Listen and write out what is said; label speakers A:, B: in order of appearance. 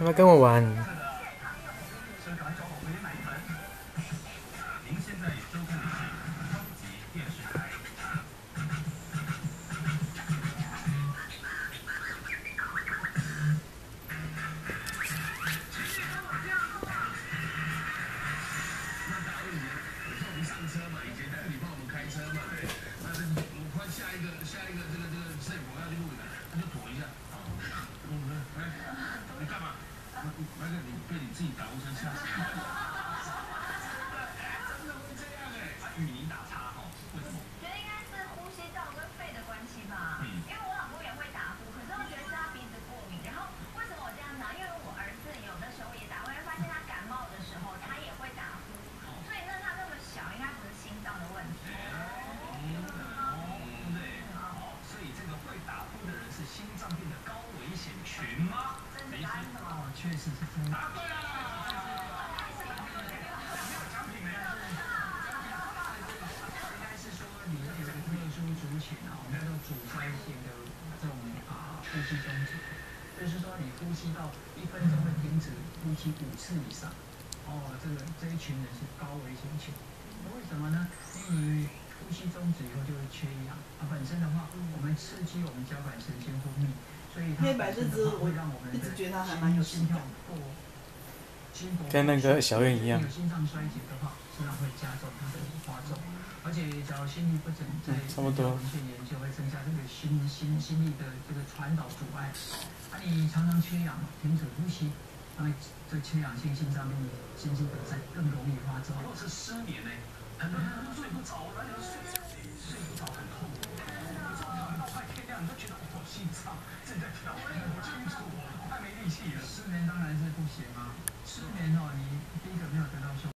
A: 要不要跟我玩？
B: 就是说你呼吸到1分钟会停止呼吸5次以上，这一群人是高危险群。为什么呢？因为呼吸中止以后就会缺氧，本身的话，我们刺激我们交感神经分泌，所以它本身的话会让我们的心跳过，
A: 跟那个小燕一样。
B: 有心脏衰竭的话，实际上会加重它的发重，而且只要心律不整，在
A: 差不多。
B: 文献研究会增加这个心力的这个传导阻碍。你常常缺氧，停止呼吸，那么这缺氧性心脏病、心肌梗塞更容易发作。如果是失眠呢，很多人都睡不着，而且睡不着很痛苦，跳到快天亮，你都觉得我心脏正在跳，不清楚，太没力气了。失眠当然是不行啊，失眠哦，你第一个没有得到休